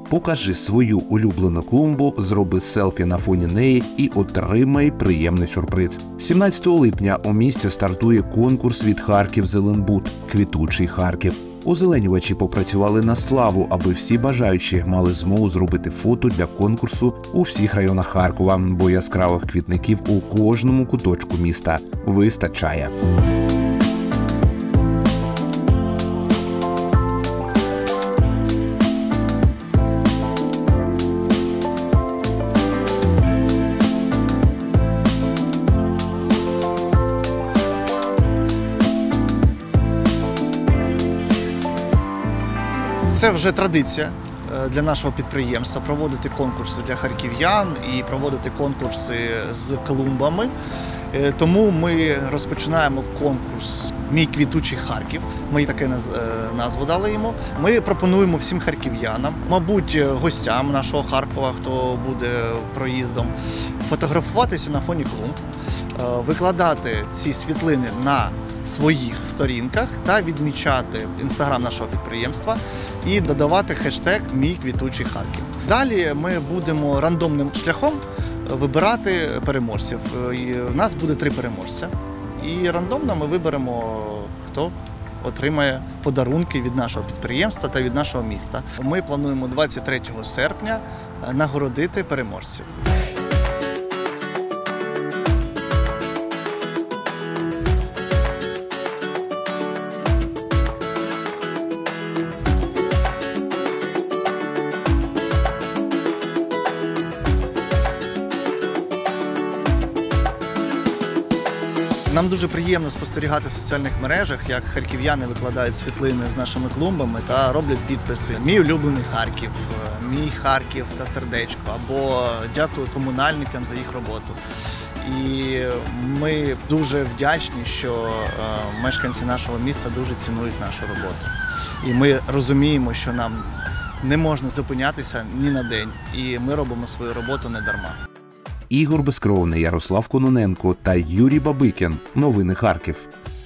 Покажи свою улюблену клумбу, зроби селфі на фоні неї і отримай приємний сюрприз. 17 липня у місті стартує конкурс від Харків Зеленбуд «Квітучий Харків». Озеленювачі попрацювали на славу, аби всі бажаючі мали змогу зробити фото для конкурсу у всіх районах Харкова, бо яскравих квітників у кожному куточку міста вистачає. Це вже традиція для нашого підприємства – проводити конкурси для харків'ян і проводити конкурси з клумбами. Тому ми розпочинаємо конкурс «Мій квітучий Харків». Ми таке назву дали йому. Ми пропонуємо всім харків'янам, мабуть, гостям нашого Харкова, хто буде проїздом, фотографуватися на фоні клумб, викладати ці світлини на своїх сторінках та відмічати інстаграм нашого підприємства і додавати хештег «Мій квітучий Харків». Далі ми будемо рандомним шляхом вибирати переможців. У нас буде 3 переможця. І рандомно ми виберемо, хто отримає подарунки від нашого підприємства та від нашого міста. Ми плануємо 23 серпня нагородити переможців. Нам дуже приємно спостерігати в соціальних мережах, як харків'яни викладають світлини з нашими клумбами та роблять підписи «Мій улюблений Харків», «Мій Харків» та сердечко, або «Дякую комунальникам за їх роботу». І ми дуже вдячні, що мешканці нашого міста дуже цінують нашу роботу. І ми розуміємо, що нам не можна зупинятися ні на день, і ми робимо свою роботу не дарма. Ігор Безкровний, Ярослав Кононенко та Юрій Бабикін. Новини Харків.